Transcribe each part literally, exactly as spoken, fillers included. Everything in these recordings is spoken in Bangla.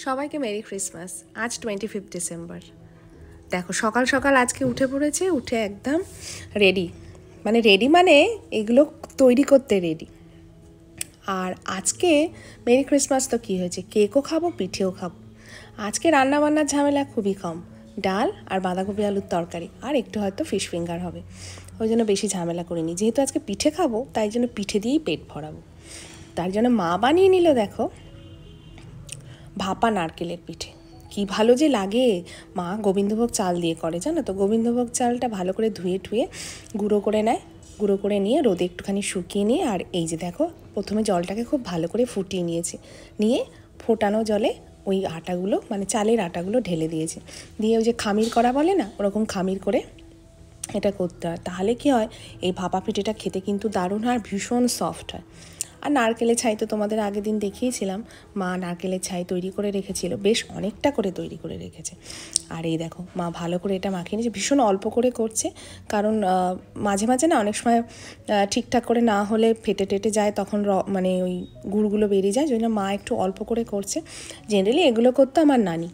সবাইকে মেরি ক্রিসমাস। আজ টোয়েন্টি ফিফথ ডিসেম্বর। দেখো সকাল সকাল আজকে উঠে পড়েছে, উঠে একদম রেডি, মানে রেডি মানে এগুলো তৈরি করতে রেডি। আর আজকে মেরি ক্রিসমাস তো কী হয়েছে, কেকও খাবো পিঠেও খাবো। আজকে রান্নাবান্নার ঝামেলা খুবই কম, ডাল আর বাঁধাকপি আলুর তরকারি আর একটু হয়তো ফিশ ফিঙ্গার হবে, ওই জন্য বেশি ঝামেলা করিনি। যেহেতু আজকে পিঠে খাবো তাই জন্য পিঠে দিয়েই পেট ভরাবো। তার জন্য মা বানিয়ে নিল দেখো ভাপা নারকেলের পিঠে। কি ভালো যে লাগে, মা গোবিন্দভোগ চাল দিয়ে করে, জানো তো। গোবিন্দভোগ চালটা ভালো করে ধুয়ে ঠুয়ে গুঁড়ো করে নেয়, গুঁড়ো করে নিয়ে রোদে একটুখানি শুকিয়ে নিয়ে, আর এই যে দেখো প্রথমে জলটাকে খুব ভালো করে ফুটিয়ে নিয়েছি, নিয়ে ফোটানো জলে ওই আটাগুলো মানে চালের আটাগুলো ঢেলে দিয়েছি, দিয়ে ওই যে খামির করা বলে না, ওরকম খামির করে এটা করতে হয়। তাহলে কি হয়, এই ভাপা পিঠেটা খেতে কিন্তু দারুণ হয় আর ভীষণ সফট হয়। আর নারকেলের ছাই তো তোমাদের আগের দিন দেখিয়েছিলাম, মা নারকেলের ছাই তৈরি করে রেখেছিল, বেশ অনেকটা করে তৈরি করে রেখেছে। আর এই দেখো মা ভালো করে এটা মাখিয়ে নিয়েছে, ভীষণ অল্প করে করছে, কারণ মাঝে মাঝে না অনেক সময় ঠিকঠাক করে না হলে ফেটে টেটে যায়, তখন র মানে ওই গুড়গুলো বেরিয়ে যায়, জন্য মা একটু অল্প করে করছে। জেনারেলি এগুলো করতো আমার নানি।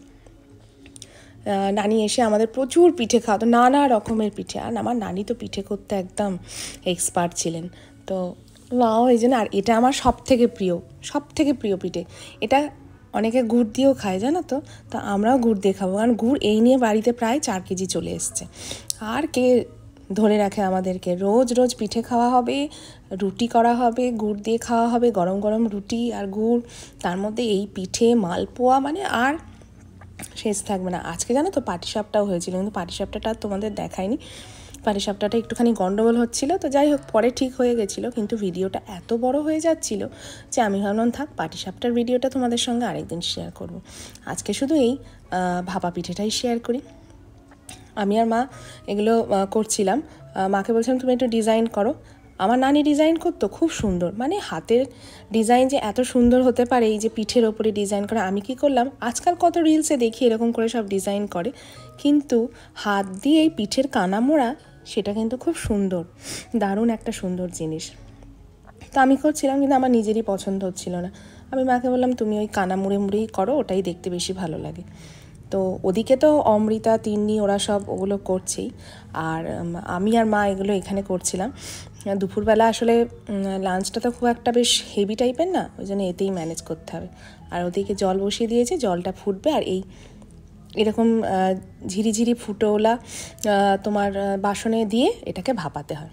নানি এসে আমাদের প্রচুর পিঠে খাওয়াতো, নানা রকমের পিঠে। আর আমার নানি তো পিঠে করতে একদম এক্সপার্ট ছিলেন, তো মাও এই জন্য। আর এটা আমার সব থেকে প্রিয়, সব থেকে প্রিয় পিঠে এটা। অনেকে গুড় দিয়েও খায়, জানো তো। তো আমরাও গুড় দিয়ে খাবো, কারণ গুড় এই নিয়ে বাড়িতে প্রায় চার কেজি চলে এসছে। আর কে ধরে রাখে আমাদেরকে, রোজ রোজ পিঠে খাওয়া হবে, রুটি করা হবে, গুড় দিয়ে খাওয়া হবে, গরম গরম রুটি আর গুড়, তার মধ্যে এই পিঠে মালপোয়া, মানে আর শেষ থাকবে না। আজকে জানো তো পাটিসাপটাও হয়েছিল, কিন্তু পাটিসাপটাটা তোমাদের দেখায়নি। পাটিসাপটাটা একটুখানি গন্ডগোল হচ্ছিল, তো যাই হোক পরে ঠিক হয়ে গেছিলো, কিন্তু ভিডিওটা এত বড় হয়ে যাচ্ছিল যে আমি ভাবলাম থাক, পাটিসাপটার ভিডিওটা তোমাদের সঙ্গে আরেকদিন শেয়ার করব। আজকে শুধু এই ভাপা পিঠেটাই শেয়ার করি। আমি আর মা এগুলো করছিলাম, মাকে বলছিলাম তুমি একটু ডিজাইন করো। আমার নানি ডিজাইন করতো খুব সুন্দর, মানে হাতের ডিজাইন যে এত সুন্দর হতে পারে, এই যে পিঠের ওপরে ডিজাইন করা। আমি কি করলাম, আজকাল কত রিলসে দেখি এরকম করে সব ডিজাইন করে, কিন্তু হাত দিয়ে এই পিঠের কানা মোড়া, সেটা কিন্তু খুব সুন্দর, দারুণ একটা সুন্দর জিনিস। তো আমি করছিলাম, কিন্তু আমার নিজেরই পছন্দ হচ্ছিল না। আমি মাকে বললাম তুমি ওই কানা মুড়ে মুড়েই করো, ওটাই দেখতে বেশি ভালো লাগে। তো ওদিকে তো অমৃতা তিন্নি ওরা সব ওগুলো করছেই, আর আমি আর মা এগুলো এখানে করছিলাম। দুপুরবেলা আসলে লাঞ্চটা তো খুব একটা বেশ হেভি টাইপের না, ওই জন্য এতেই ম্যানেজ করতে হবে। আর ওদিকে জল বসিয়ে দিয়েছে, জলটা ফুটবে, আর এই এরকম ঝিরিঝিরি ফুটোওলা তোমার বাসনে দিয়ে এটাকে ভাপাতে হয়।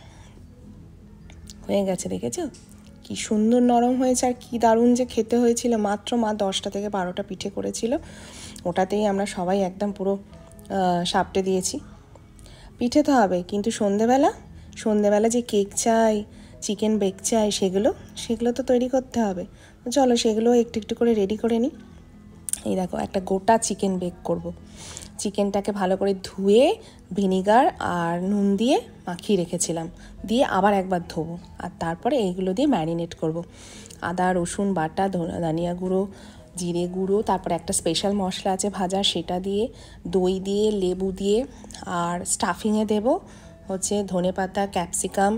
হয়ে গেছে, দেখেছো কি সুন্দর নরম হয়েছে, আর কি দারুণ যে খেতে হয়েছিল। মাত্র মা দশটা থেকে বারোটা পিঠে করেছিল, ওটাতেই আমরা সবাই একদম পুরো সাপটে দিয়েছি। পিঠে তো হবে, কিন্তু সন্ধেবেলা সন্ধেবেলা যে কেক চাই, চিকেন বেক চাই, সেগুলো সেগুলো তো তৈরি করতে হবে। চলো সেগুলো একটু একটু করে রেডি করে নিই। এই দেখো একটা গোটা চিকেন বেক করব। চিকেনটাকে ভালো করে ধুয়ে ভিনিগার আর নুন দিয়ে মাখিয়ে রেখেছিলাম, দিয়ে আবার একবার ধোবো, আর তারপরে এইগুলো দিয়ে ম্যারিনেট করব। আদা রসুন বাটা, ধনিয়া গুঁড়ো, জিরে গুঁড়ো, তারপরে একটা স্পেশাল মশলা আছে ভাজা, সেটা দিয়ে, দই দিয়ে, লেবু দিয়ে, আর স্টাফিংয়ে দেব হচ্ছে ধনেপাতা, ক্যাপসিকাম,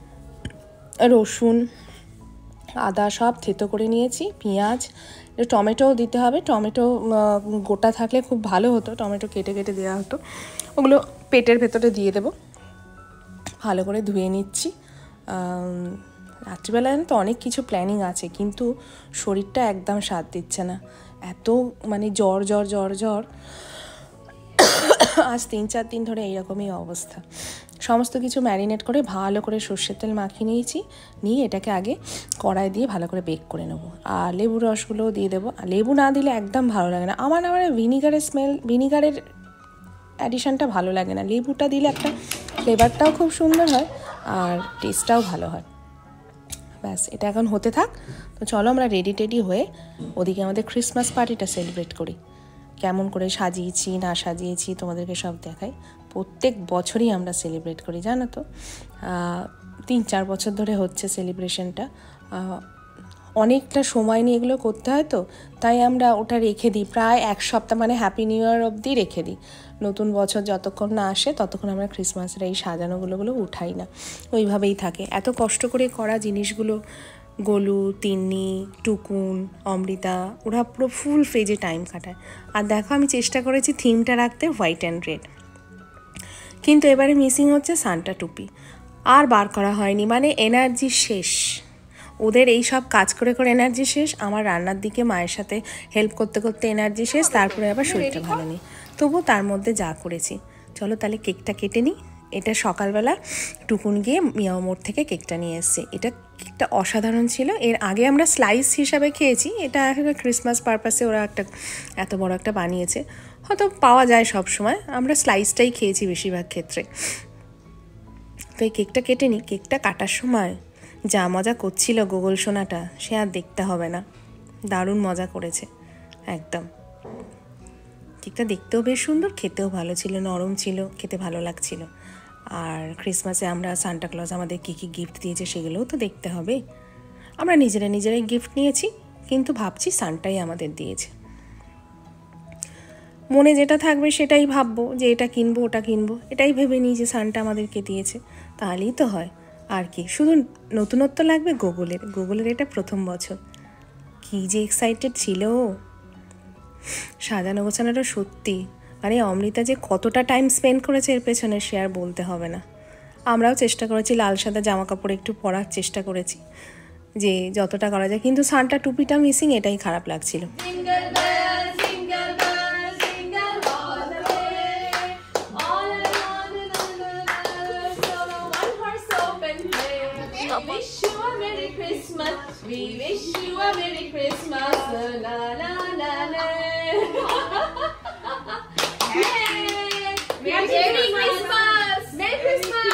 রসুন, আদা সব থেতো করে নিয়েছি, পেঁয়াজ, টমেটোও দিতে হবে। টমেটো গোটা থাকলে খুব ভালো হতো, টমেটো কেটে কেটে দেওয়া হতো। ওগুলো পেটের ভেতরে দিয়ে দেব। ভালো করে ধুয়ে নিচ্ছি। রাত্রিবেলায় তো অনেক কিছু প্ল্যানিং আছে, কিন্তু শরীরটা একদম সাথ দিচ্ছে না, এত মানে জ্বর জ্বর জ্বর জ্বর আজ তিন চার দিন ধরে এইরকমই অবস্থা। সমস্ত কিছু ম্যারিনেট করে ভালো করে সর্ষের তেল মাখিয়ে নিয়েছি, নিয়ে এটাকে আগে কড়াই দিয়ে ভালো করে বেক করে নেবো। আর লেবুর রসগুলোও দিয়ে দেবো। আর লেবু না দিলে একদম ভালো লাগে না আমার। আমার ভিনিগারের স্মেল, ভিনিগারের অ্যাডিশনটা ভালো লাগে না। লেবুটা দিলে একটা ফ্লেভারটাও খুব সুন্দর হয় আর টেস্টটাও ভালো হয়। ব্যাস, এটা এখন হতে থাক। তো চলো আমরা রেডি টেডি হয়ে ওদিকে আমাদের ক্রিসমাস পার্টিটা সেলিব্রেট করি। কেমন করে সাজিয়েছি না সাজিয়েছি তোমাদেরকে সব দেখাই। প্রত্যেক বছরই আমরা সেলিব্রেট করি, জানো তো। তিন চার বছর ধরে হচ্ছে সেলিব্রেশনটা। অনেকটা সময় নিয়ে এগুলো করতে হয়, তো তাই আমরা ওটা রেখে দিই প্রায় এক সপ্তাহ, মানে হ্যাপি নিউ ইয়ার অবধি রেখে দিই। নতুন বছর যতক্ষণ না আসে ততক্ষণ আমরা ক্রিসমাসের এই সাজানোগুলোগুলো উঠাই না, ওইভাবেই থাকে। এত কষ্ট করে করা জিনিসগুলো গোলু, তিন্নি, টুকুন, অমৃতা ওরা পুরো ফুল ফেজে টাইম কাটায়। আর দেখো আমি চেষ্টা করেছি থিমটা রাখতে হোয়াইট অ্যান্ড রেড, কিন্তু এবারে মিসিং হচ্ছে সান্টা টুপি। আর বার করা হয়নি, মানে এনার্জি শেষ ওদের, এই সব কাজ করে করে এনার্জি শেষ, আমার রান্নার দিকে মায়ের সাথে হেল্প করতে করতে এনার্জি শেষ, তারপরে আবার শরীরটা ভালো নেই, তবু তার মধ্যে যা করেছি। চলো তাহলে কেকটা কেটে নিই। এটা সকালবেলা টুকুন গিয়ে মিয়াও মোড় থেকে কেকটা নিয়ে এসছে। এটা কেকটা অসাধারণ ছিল। এর আগে আমরা স্লাইস হিসাবে খেয়েছি, এটা একটা ক্রিসমাস পারপাসে ওরা একটা এত বড় একটা বানিয়েছে, হয়তো পাওয়া যায় সব সময়, আমরা স্লাইসটাই খেয়েছি বেশিরভাগ ক্ষেত্রে। তো এই কেকটা কেটে নিই। কেকটা কাটার সময় যা মজা করছিল গোগল সোনাটা, সে আর দেখতে হবে না, দারুণ মজা করেছে একদম। কেকটা দেখতেও বেশ সুন্দর, খেতেও ভালো ছিল, নরম ছিল, খেতে ভালো লাগছিল। আর ক্রিসমাসে আমরা সান্টা ক্লজ আমাদের কী কী গিফট দিয়েছে সেগুলোও তো দেখতে হবে। আমরা নিজেরা নিজেরাই গিফট নিয়েছি, কিন্তু ভাবছি সান্টাই আমাদের দিয়েছে। মনে যেটা থাকবে সেটাই ভাববো, যে এটা কিনবো ওটা কিনবো, এটাই ভেবে নিই যে সান্টা আমাদেরকে দিয়েছে, তাহলেই তো হয়। আর কি, শুধু নতুনত্ব লাগবে গুগলের, গুগলের এটা প্রথম বছর, কী যে এক্সাইটেড ছিল। সাজানো গোছানোটা সত্যি, মানে অমৃতা যে কতটা টাইম স্পেন্ড করেছে এর পেছনে সে আর বলতে হবে না। আমরাও চেষ্টা করেছি, লাল সাদা জামা কাপড় একটু পরার চেষ্টা করেছি যে যতটা করা যায়, কিন্তু সান্টা টুপিটা মিসিং, এটাই খারাপ লাগছিল। We wish you a Merry Christmas, la la la la. Yay! Merry, Merry Christmas! Merry Christmas!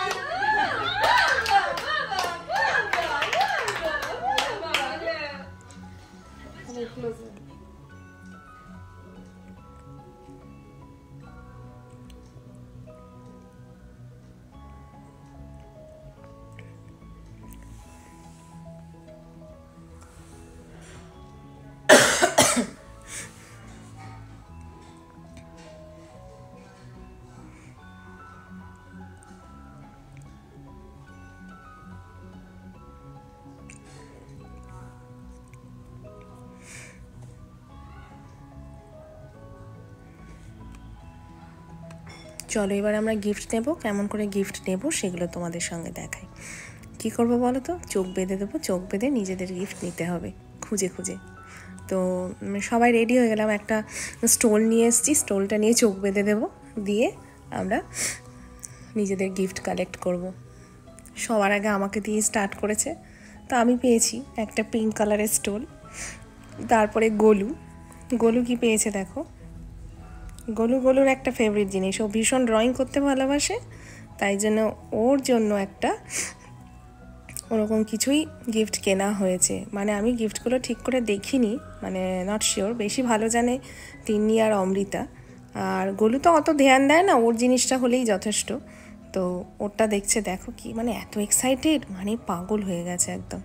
চলো এবার আমরা গিফট নেব। কেমন করে গিফট নেব সেগুলো তোমাদের সঙ্গে দেখাই। কি করব বলো তো, চোখ বেঁধে দেবো, চোখ বেঁধে নিজেদের গিফট নিতে হবে খুঁজে খুঁজে। তো সবাই রেডি হয়ে গেলাম, একটা স্টোল নিয়ে এসেছি, স্টোলটা নিয়ে চোখ বেঁধে দেবো, দিয়ে আমরা নিজেদের গিফট কালেক্ট করব। সবার আগে আমাকে দিয়ে স্টার্ট করেছে, তো আমি পেয়েছি একটা পিঙ্ক কালারের স্টোল। তারপরে গোলু, গোলু কি পেয়েছে দেখো, গোলু গোলুর একটা ফেভারিট জিনিস, ও ভীষণ ড্রয়িং করতে ভালোবাসে, তাই জন্য ওর জন্য একটা ওরকম কিছুই গিফট কেনা হয়েছে। মানে আমি গিফটগুলো ঠিক করে দেখিনি, মানে নট শিওর, বেশি ভালো জানে তিন্নি আর অমৃতা। আর গোলু তো অত ধ্যান দেয় না, ওর জিনিসটা হলেই যথেষ্ট। তো ওরটা দেখছে, দেখো কি মানে এত এক্সাইটেড, মানে পাগল হয়ে গেছে একদম,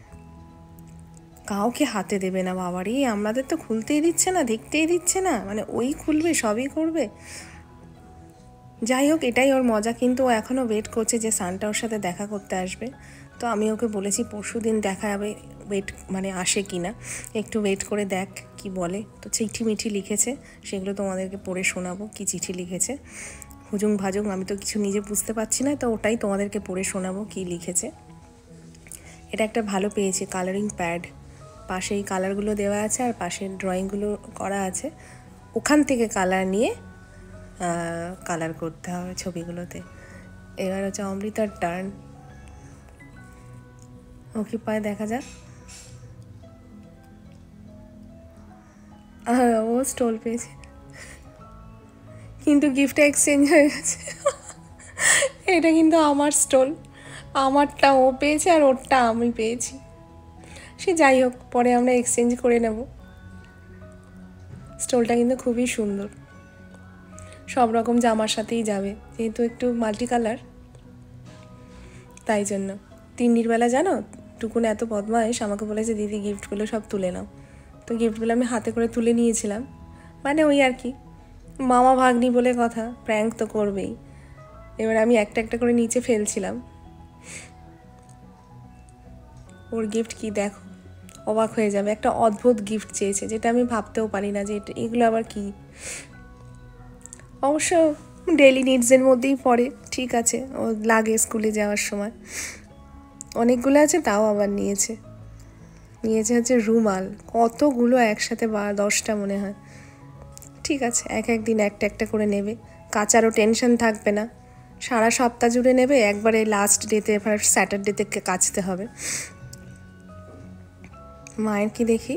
কাউকে হাতে দেবে না বাবারই, আমাদের তো খুলতেই দিচ্ছে না, দেখতেই দিচ্ছে না, মানে ওই খুলবে সবই করবে। যাই হোক, এটাই ওর মজা, কিন্তু ও এখনও ওয়েট করছে যে সানটা ওর সাথে দেখা করতে আসবে। তো আমি ওকে বলেছি পরশু দিন দেখা হবে, ওয়েট মানে আসে কি না, একটু ওয়েট করে দেখ কি বলে। তো চিঠি মিঠি লিখেছে, সেগুলো তোমাদেরকে পড়ে শোনাবো কি চিঠি লিখেছে। হুজুং ভাজুং আমি তো কিছু নিজে বুঝতে পারছি না, তো ওটাই তোমাদেরকে পড়ে শোনাবো কি লিখেছে। এটা একটা ভালো পেয়েছি কালারিং প্যাড, পাশে এই কালারগুলো দেওয়া আছে আর পাশে ড্রয়িংগুলো করা আছে, ওখান থেকে কালার নিয়ে কালার করতে হবে ছবিগুলোতে। এবার হচ্ছে অমৃতার টার্ন, ও কি পায় দেখা যাক। ও স্টোল পেয়েছে, কিন্তু গিফট এক্সচেঞ্জ হয়ে গেছে। এটা কিন্তু আমার স্টোল, আমারটা ও পেয়েছে আর ওরটা আমি পেয়েছি। সে যাই হোক, পরে আমরা এক্সচেঞ্জ করে নেব। স্টোলটা কিন্তু খুবই সুন্দর, সব রকম জামার সাথেই যাবে, যেহেতু একটু মাল্টি কালার, তাই জন্য। তিন্নির বেলা জানো টুকুন এত বদমাইশ, আমাকে বলেছে দিদি গিফটগুলো সব তুলে নাও। তো গিফটগুলো আমি হাতে করে তুলে নিয়েছিলাম, মানে ওই আর কি, মামা ভাগ্নি বলে কথা, প্র্যাঙ্ক তো করবেই। এবার আমি একটা একটা করে নিচে ফেলছিলাম। ওর গিফট কি দেখো, অবাক হয়ে যাবে। একটা অদ্ভুত গিফট চেয়েছে, যেটা আমি ভাবতেও পারি না যে এটা এগুলো আবার কি। অবশ্য ডেইলি নিডসের মধ্যেই পড়ে, ঠিক আছে, ও লাগে স্কুলে যাওয়ার সময়। অনেকগুলো আছে, তাও আবার নিয়েছে নিয়েছে হচ্ছে রুমাল, কতগুলো একসাথে, বা দশটা মনে হয়। ঠিক আছে, এক একদিন একটা একটা করে নেবে, কাচারও টেনশন থাকবে না। সারা সপ্তাহ জুড়ে নেবে, একবারে লাস্ট ডেতে এবার স্যাটারডেতে কাচতে হবে। মায়ের কি দেখি,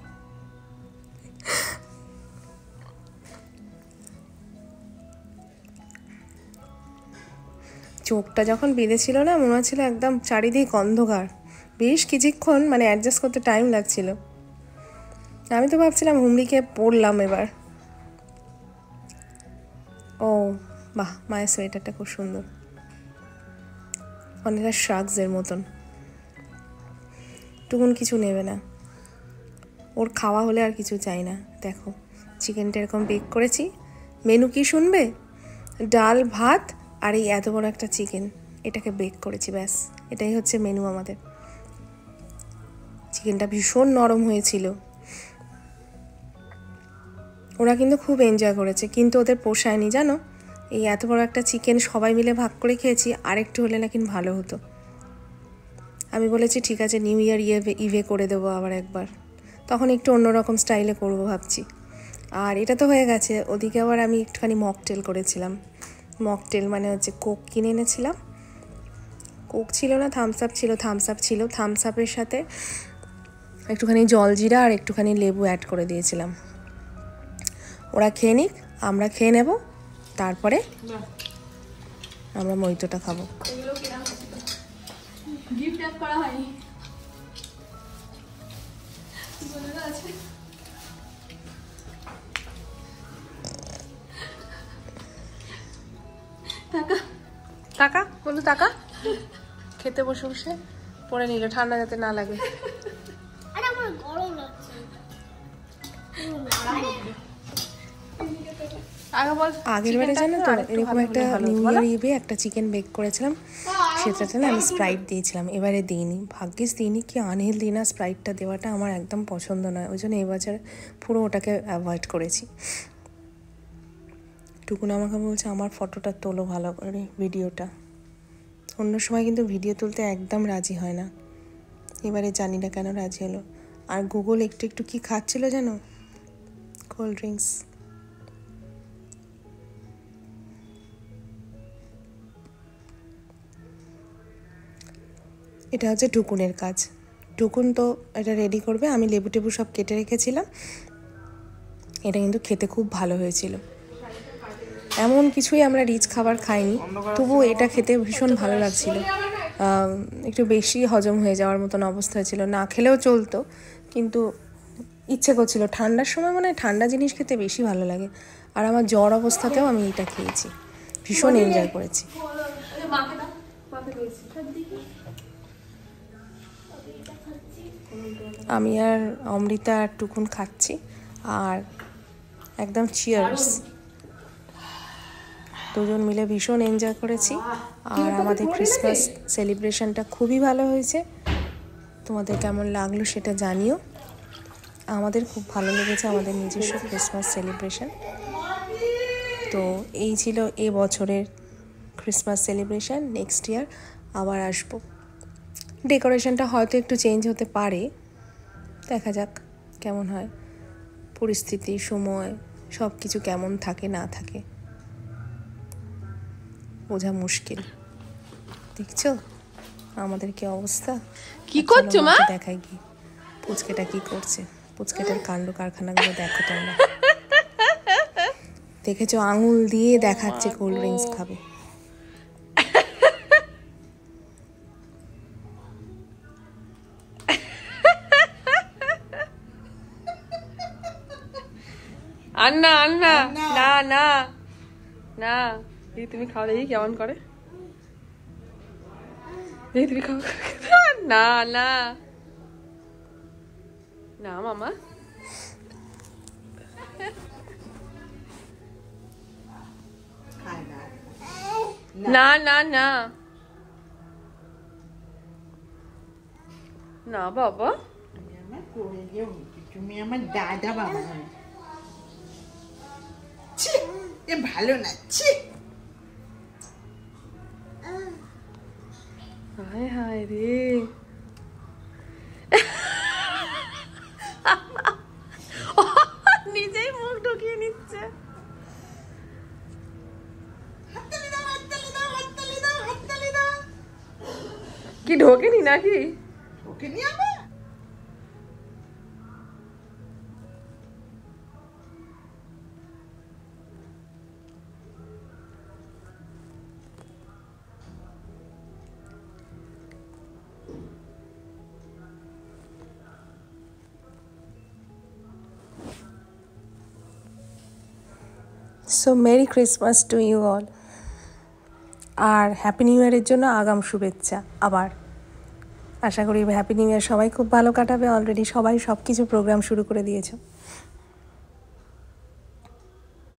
চোখটা যখন বেঁধেছিল না, মনে হচ্ছিল একদম চারিদিক অন্ধকার। বেশ কিছুক্ষণ মানে অ্যাডজাস্ট করতে টাইম লাগছিল। আমি তো ভাবছিলাম হুমড়িকে পড়লাম এবার। ও বাহ, মায়ের সোয়েটারটা খুব সুন্দর, অনেকটা শ্রাগসের মতন। টুকুন কিছু নেবে না, ওর খাওয়া হলে আর কিছু চাই না। দেখো চিকেনটা এরকম বেক করেছি। মেনু কি শুনবে? ডাল, ভাত আর এই এত বড় একটা চিকেন, এটাকে বেক করেছি, ব্যাস এটাই হচ্ছে মেনু আমাদের। চিকেনটা ভীষণ নরম হয়েছিল। ওরা কিন্তু খুব এনজয় করেছে, কিন্তু ওদের পোষায়নি জানো। এই এত বড় একটা চিকেন সবাই মিলে ভাগ করে খেয়েছি, আরেকটু হলে নাকি ভালো হতো। আমি বলেছি ঠিক আছে, নিউ ইয়ার ইয়ে ইভে করে দেবো আবার একবার, তখন একটু অন্যরকম স্টাইলে করবো ভাবছি। আর এটা তো হয়ে গেছে, ওদিকে আবার আমি একটুখানি মকটেল করেছিলাম। মকটেল মানে হচ্ছে কোক কিনে এনেছিলাম, কোক ছিল না, থামস আপ ছিল, থামস আপ ছিল, থামস আপের সাথে একটুখানি জলজিরা আর একটুখানি লেবু অ্যাড করে দিয়েছিলাম। ওরা খেয়ে নিক, আমরা খেয়ে নেব, তারপরে আমরা মইতোটা খাবো। এগুলো কেনা গিফট র্যাপ করা হয়নি, বলে তো আছে। টাকা টাকা বলো, টাকা খেতে বসে বসে পরে নিলে ঠান্ডা যাতে না লাগে। আগের বারে জানো তো এরকম একটা নিউ ইয়ার ইভে একটা চিকেন বেক করেছিলাম, সেটাতে না আমি স্প্রাইট দিয়েছিলাম, এবারে দিইনি। ভাগ্যিস দিইনি, কি আনহেলদি না, স্প্রাইটটা দেওয়াটা আমার একদম পছন্দ নয়, ওই জন্য এবছর পুরো ওটাকে অ্যাভয়েড করেছি। টুকুন আমাকে বলছে আমার ফটোটা তোলো ভালো করে, ভিডিওটা। অন্য সময় কিন্তু ভিডিও তুলতে একদম রাজি হয় না, এবারে জানি না কেন রাজি হলো। আর গুগল একটু একটু কি খাচ্ছিল জানো, কোল্ড ড্রিঙ্কস। এটা হচ্ছে টুকুনের কাজ, টুকুন তো এটা রেডি করবে। আমি লেবু টেবু সব কেটে রেখেছিলাম। এটা কিন্তু খেতে খুব ভালো হয়েছিল। এমন কিছুই আমরা রিচ খাবার খাইনি, তবুও এটা খেতে ভীষণ ভালো লাগছিল। একটু বেশি হজম হয়ে যাওয়ার মতন অবস্থা ছিল, না খেলেও চলতো, কিন্তু ইচ্ছে করছিল। ঠান্ডার সময় মনে হয় ঠান্ডা জিনিস খেতে বেশি ভালো লাগে। আর আমার জ্বর অবস্থাতেও আমি এটা খেয়েছি, ভীষণ এনজয় করেছি। আমি আর অমৃতা আর টুকুন খাচ্ছি, আর একদম চিয়ার্স। দুজন মিলে ভীষণ এনজয় করেছি। আর আমাদের ক্রিসমাস সেলিব্রেশনটা খুবই ভালো হয়েছে। তোমাদের কেমন লাগলো সেটা জানিও। আমাদের খুব ভালো লেগেছে আমাদের নিজস্ব ক্রিসমাস সেলিব্রেশন। তো এই ছিল এ বছরের ক্রিসমাস সেলিব্রেশন। নেক্সট ইয়ার আবার আসবো। ডেকোরেশনটা হয়তো একটু চেঞ্জ হতে পারে, দেখা যাক কেমন হয়, পরিস্থিতি, সময়, সব কিছু কেমন থাকে না থাকে বোঝা মুশকিল। দেখছো আমাদের কি অবস্থা। কি করছো মা? দেখাই কি পুচকেটা কি করছে, পুচকেটার কাণ্ড কারখানাগুলো দেখো তোমরা। দেখেছো আঙুল দিয়ে দেখাচ্ছে কোল্ড ড্রিঙ্কস খাবে। আন্না আন্না না না না, এই তুমি খাও, দেখি কেমন করে, দেখি তুমি খাও। না না না মামা, না না না না বাবা, তুমি আমার করে যেও, তুমি আমার দাদা বাবা। ছি, এ ভালো না, ছি। হায় হায় রে, নিজেই মুখ ঢুকিয়ে নিচ্ছে। হাততালি দাও, হাততালি দাও, হাততালি দাও, হাততালি দাও। কি ঢোকেনি নাকি? ওকে নিয়ে আবার so merry Christmas to you all, আর হ্যাপি নিউ ইয়ারের জন্য আগাম শুভেচ্ছা। আবার আশা করি হ্যাপি নিউ ইয়ার সবাই খুব ভালো কাটাবে। অলরেডি সবাই সব কিছু প্রোগ্রাম শুরু করে দিয়েছো।